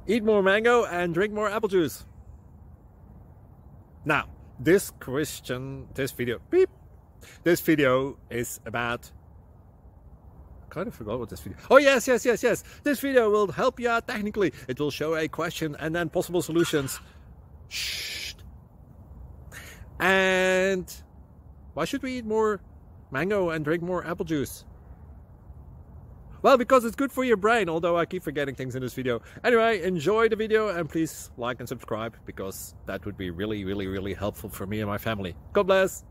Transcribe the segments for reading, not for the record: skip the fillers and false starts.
Eat more mango and drink more apple juice. Now, this video is about, I kind of forgot what this video. Oh yes. This video will help you out technically. It will show a question and then possible solutions. Shh. And why should we eat more mango and drink more apple juice? Well, because it's good for your brain, although I keep forgetting things in this video. Anyway, enjoy the video and please like and subscribe, because that would be really helpful for me and my family. God bless!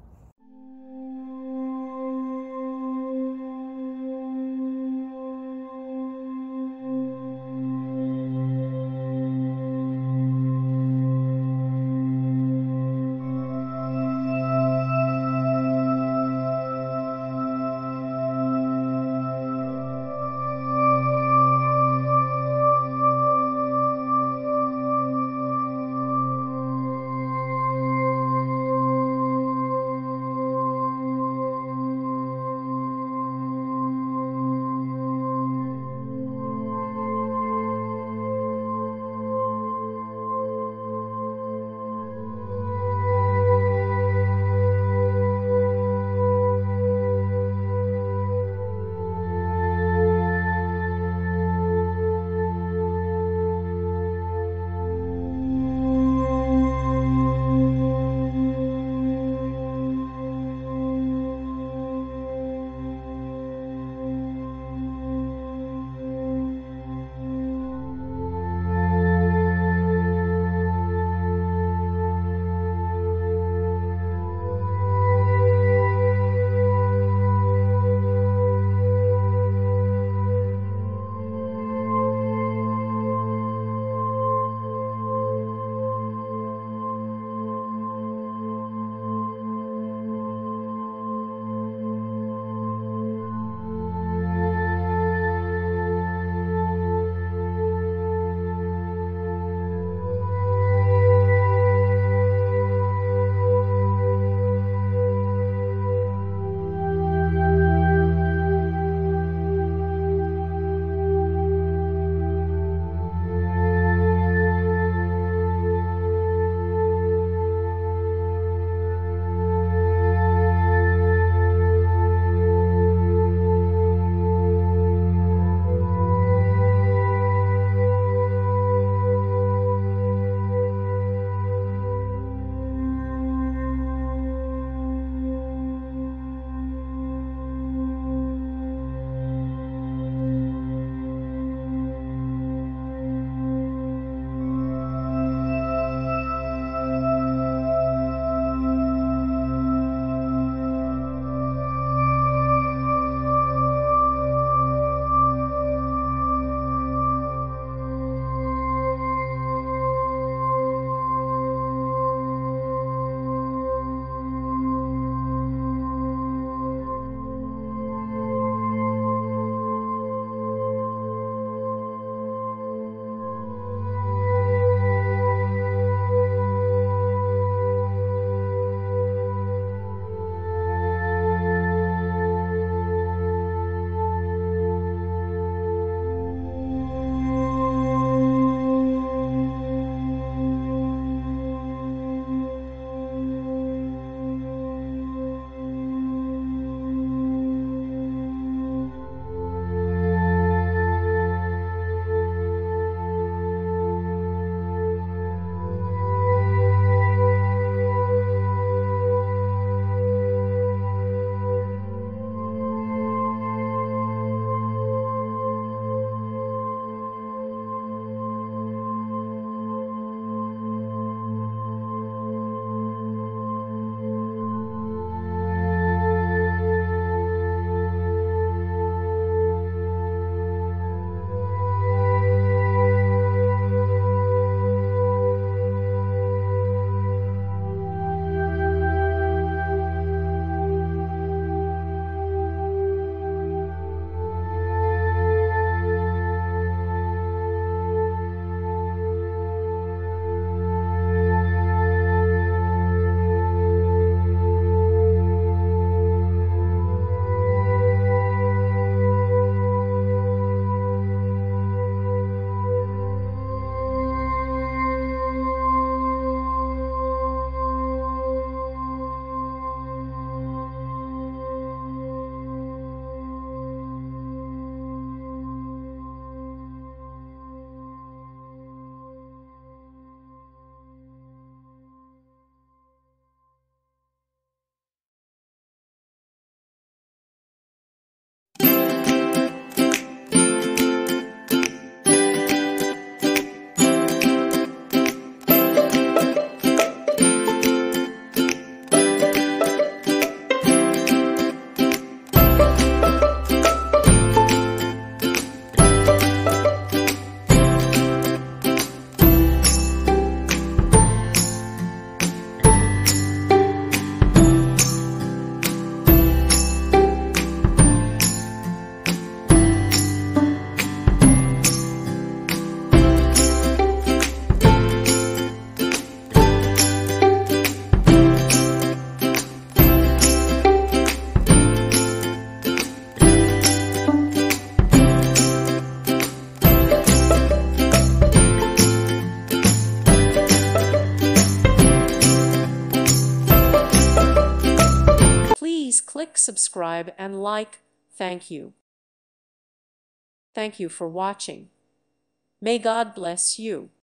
please click subscribe and like. Thank you. Thank you for watching. May God bless you.